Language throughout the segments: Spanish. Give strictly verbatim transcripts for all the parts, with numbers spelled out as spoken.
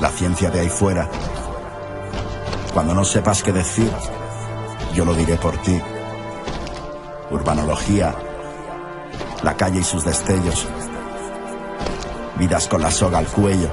la ciencia de ahí fuera. Cuando no sepas qué decir, yo lo diré por ti. Urbanología, la calle y sus destellos, vidas con la soga al cuello.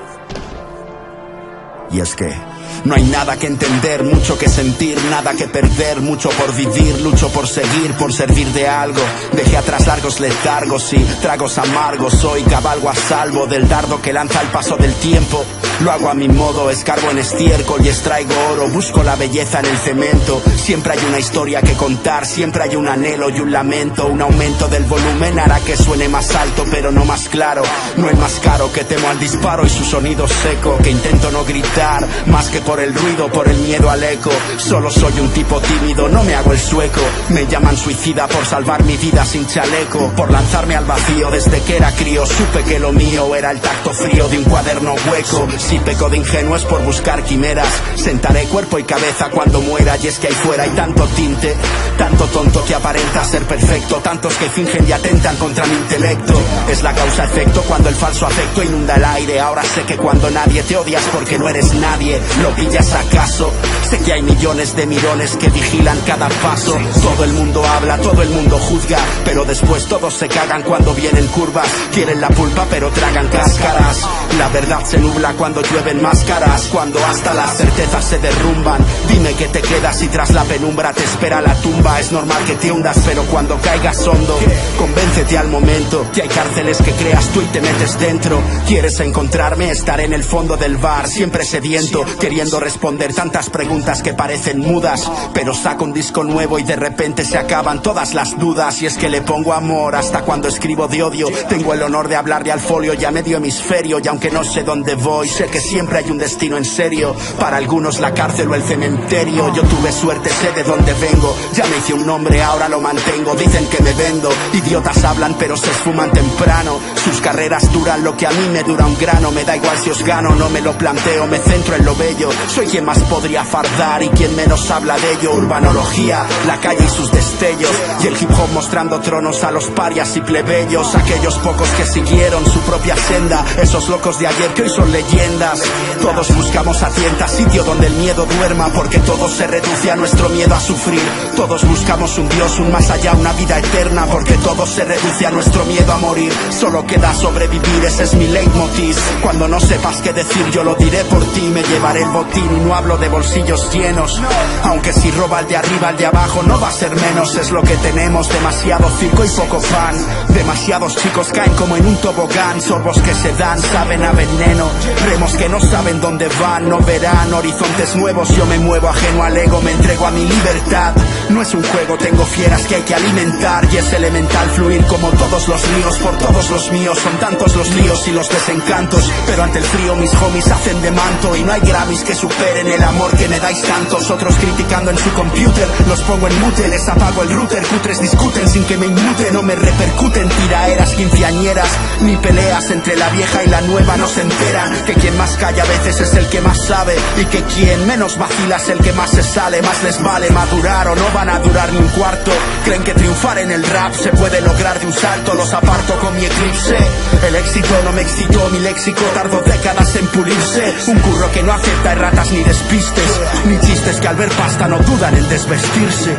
Y es que no hay nada que entender, mucho que sentir, nada que perder, mucho por vivir, lucho por seguir, por servir de algo. Dejé atrás largos letargos y tragos amargos, hoy cabalgo a salvo del dardo que lanza el paso del tiempo. Lo hago a mi modo, escarbo en estiércol y extraigo oro, busco la belleza en el cemento. Siempre hay una historia que contar, siempre hay un anhelo y un lamento. Un aumento del volumen hará que suene más alto, pero no más claro. No el más caro, que temo al disparo y su sonido seco, que intento no gritar, más que por el ruido, por el miedo al eco. Solo soy un tipo tímido, no me hago el sueco. Me llaman suicida por salvar mi vida sin chaleco, por lanzarme al vacío desde que era crío. Supe que lo mío era el tacto frío de un cuaderno hueco. Si peco de ingenuo es por buscar quimeras, sentaré cuerpo y cabeza cuando muera. Y es que ahí fuera hay tanto tinte, tanto tonto que aparenta ser perfecto, tantos que fingen y atentan contra mi intelecto. Es la causa-efecto cuando el falso afecto inunda el aire. Ahora sé que cuando nadie te odias porque no eres nadie, ¿lo pillas acaso? Sé que hay millones de mirones que vigilan cada paso. Todo el mundo habla, todo el mundo juzga, pero después todos se cagan cuando vienen curvas. Quieren la pulpa pero tragan cáscaras. La verdad se nubla cuando llueven máscaras, cuando hasta las certezas se derrumban. Dime que te quedas y tras la penumbra te espera la tumba. Es normal que te hundas, pero cuando caigas hondo, convéncete al momento que hay cárceles que creas tú y te metes dentro. ¿Quieres encontrarme? Estaré en el fondo del bar, siempre sediento, queriendo responder tantas preguntas que parecen mudas. Pero saco un disco nuevo y de repente se acaban todas las dudas. Y es que le pongo amor hasta cuando escribo de odio. Tengo el honor de hablarle al folio y a medio hemisferio. Y aunque no sé dónde voy, sé que siempre hay un destino en serio. Para algunos la cárcel o el cementerio. Yo tuve suerte, sé de dónde vengo. Ya me hice un nombre, ahora lo mantengo. Dicen que me vendo, idiotas hablan pero se esfuman temprano. Sus carreras duran lo que a mí me dura un grano. Me da igual si os gano, no me lo planteo, me centro en lo bello. Soy quien más podría fardar y quien menos habla de ello. Urbanología, la calle y sus destellos, y el hip hop mostrando tronos a los parias y plebeyos. Aquellos pocos que siguieron su propia senda, esos locos de ayer que hoy son leyendas. Todos buscamos a tientas sitio donde el miedo duerma, porque todo se reduce a nuestro miedo a sufrir. Todos buscamos un Dios, un más allá, una vida eterna, porque todo se reduce a nuestro miedo a morir. Solo queda sobrevivir, ese es mi leitmotiv. Cuando no sepas qué decir yo lo diré por ti. Me llevaré el botín y no hablo de bolsillos llenos, aunque si roba el de arriba el de abajo no va a ser menos. Es lo que tenemos, demasiado circo y poco pan. Demasiados chicos caen como en un tobogán. Sorbos que se dan, saben a veneno. Remos que no saben dónde van, no verán horizontes nuevos. Yo me muevo ajeno al ego, me entrego a mi libertad. No es un juego, tengo fieras que hay que alimentar. Y es elemental fluir como todos los ríos, por todos los míos. Son tantos los líos y los desencantos, pero ante el frío mis homies hacen de manto. Y no hay Grammys que superen el amor que me dais tantos. Otros criticando en su computer, los pongo en mute, les apago el router. Cutres discuten sin que me inmute, no me repercuten tiraeras quinceañeras, ni peleas entre la vieja y la nueva. No se enteran que quien más calla a veces es el que más sabe, y que quien menos vacila es el que más se sale. Más les vale madurar o no van a durar ni un cuarto. Creen que triunfar en el rap se puede lograr de un salto. Los aparto con mi eclipse. El éxito no me excitó, mi léxico tardó décadas en pulirse. Un curro que no acepta erratas ni despistes, ni chistes que al ver pasta no dudan en desvestirse.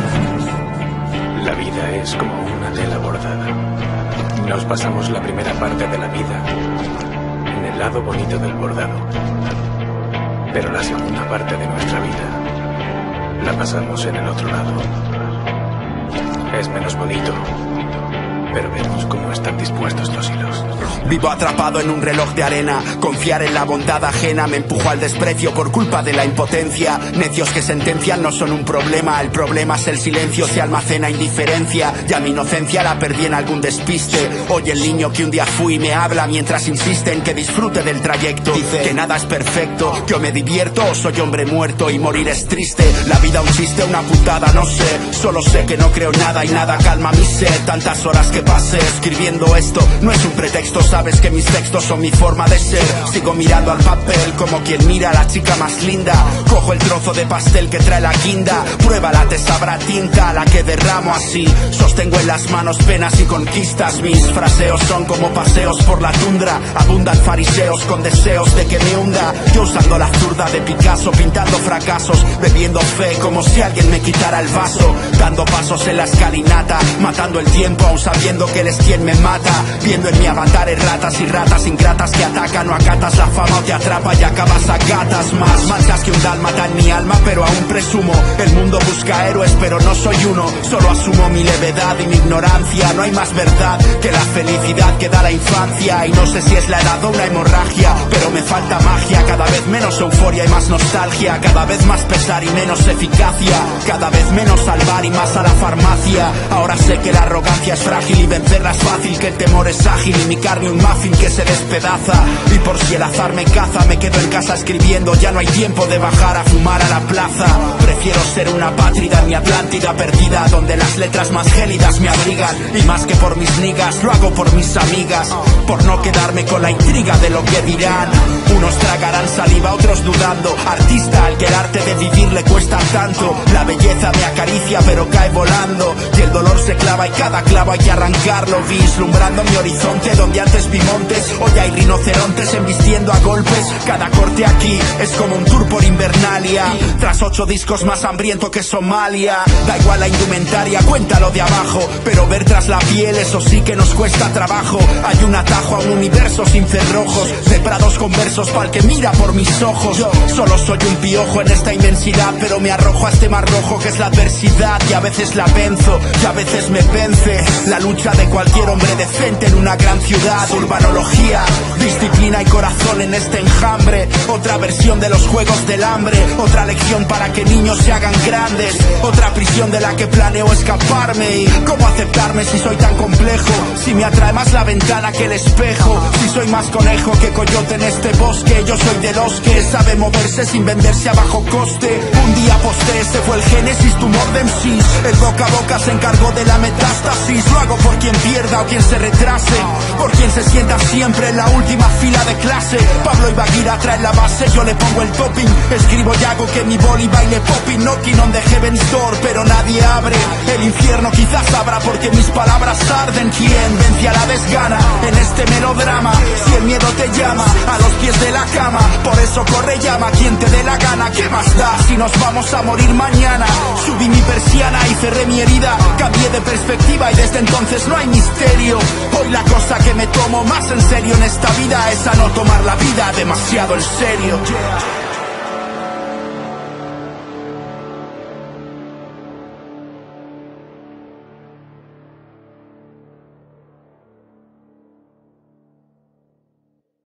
La vida es como una tela bordada. Nos pasamos la primera parte de la vida en el lado bonito del bordado, pero la segunda parte de nuestra vida la pasamos en el otro lado. Es menos bonito, pero vemos cómo están dispuestos los hilos. Vivo atrapado en un reloj de arena. Confiar en la bondad ajena me empujó al desprecio por culpa de la impotencia. Necios que sentencian no son un problema, el problema es el silencio, se almacena indiferencia. Ya mi inocencia la perdí en algún despiste. Hoy el niño que un día fui me habla mientras insiste en que disfrute del trayecto. Dice que nada es perfecto, que o me divierto o soy hombre muerto y morir es triste. La vida un chiste, una putada, no sé. Solo sé que no creo nada y nada calma mi sed. Tantas horas que que pase escribiendo esto. No es un pretexto, sabes que mis textos son mi forma de ser. Sigo mirando al papel como quien mira a la chica más linda. Cojo el trozo de pastel que trae la guinda. Pruébala, te sabrá tinta la que derramo así. Sostengo en las manos penas y conquistas. Mis fraseos son como paseos por la tundra. Abundan fariseos con deseos de que me hunda. Yo usando la zurda de Picasso, pintando fracasos, bebiendo fe como si alguien me quitara el vaso. Dando pasos en la escalinata, matando el tiempo aún sabiendo que él es quien me mata. Viendo en mi avatar ratas y ratas ingratas que atacan. No acatas la fama o te atrapa y acabas a gatas. Más manchas que un dálmata en mi alma, pero aún presumo. El mundo busca héroes, pero no soy uno. Solo asumo mi levedad y mi ignorancia. No hay más verdad que la felicidad que da la infancia. Y no sé si es la edad o una hemorragia, pero me falta magia. Cada vez menos euforia y más nostalgia. Cada vez más pesar y menos eficacia. Cada vez menos salvar y más a la farmacia. Ahora sé que la arrogancia es frágil y vencerla es fácil. Que el temor es ágil y mi carne un muffin que se despedaza. Y por si el azar me caza, me quedo en casa escribiendo. Ya no hay tiempo de bajar a fumar a la plaza. Prefiero ser una apátrida en mi Atlántida perdida, donde las letras más gélidas me abrigan. Y más que por mis nigas, lo hago por mis amigas. Por no quedarme con la intriga de lo que dirán. Unos tragarán saliva, otros dudando. Artista al que el arte de vivir le cuesta tanto. La belleza me acaricia pero cae volando. Y el dolor se clava y cada clavo hay que arrancarlo. Vislumbrando mi horizonte donde antes vi montes. Hoy hay rinocerontes embistiendo a golpes. Cada corte aquí es como un tour por Invernalia. Tras ocho discos más hambriento que Somalia. Da igual la indumentaria, cuéntalo de abajo. Pero ver tras la piel, eso sí que nos cuesta trabajo. Hay un atajo a un universo sin cerrojos. De prados con versos pa'l que mira por mis ojos. Yo solo soy un piojo en esta inmensidad, pero me arrojo a este mar rojo que es la adversidad. Y a veces la venzo, y a veces me vence la lucha de cualquier hombre decente en una gran ciudad. Urbanología, disciplina y corazón en este enjambre. Otra versión de los juegos del hambre. Otra lección para que niños se hagan grandes. Otra prisión de la que planeo escaparme. Y cómo aceptarme si soy tan complejo. Si me atrae más la ventana que el espejo. Si soy más conejo que coyote en este bosque. Yo soy de los que sabe moverse sin venderse a bajo coste. Un día posté, ese fue el génesis, tumor de M Cs. El boca a boca se encargó de la metástasis. Lo hago por quien pierda o quien se retrase. Por quien se sienta siempre en la última fila de clase. Pablo Ibaguira trae la base, yo le pongo el topping. Escribo y hago que mi boli baile popping. Knocking on the heaven's door, pero nadie abre. El infierno quizás abra porque mis palabras arden. ¿Quién vence a la desgana en este melodrama? Si el miedo te llama a los pies de la cama, por eso corre, llama quien te dé la gana. ¿Qué más da si nos vamos a morir mañana? Subí mi persiana y cerré mi herida. Cambié de perspectiva y desde entonces no hay misterio. Hoy la cosa que me tomo más en serio en esta vida es a no tomar la vida demasiado en serio.